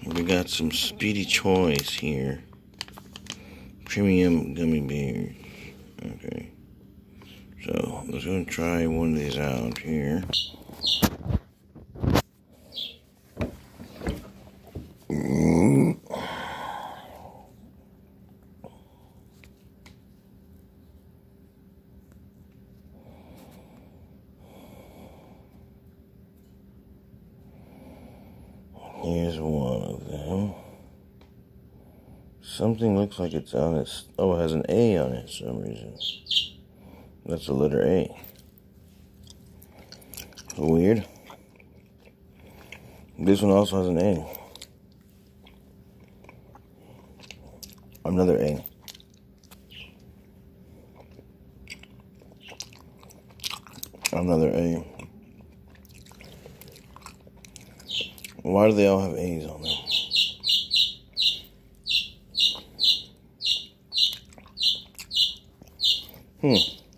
we got some Speedy Choice here. Premium gummy bears. Okay. So, let's go and try one of these out here. Here's one of them. Something looks like it's on its... Oh, it has an A on it for some reason. That's the letter A. Weird. This one also has an A. Another A. Another A. Why do they all have A's on them?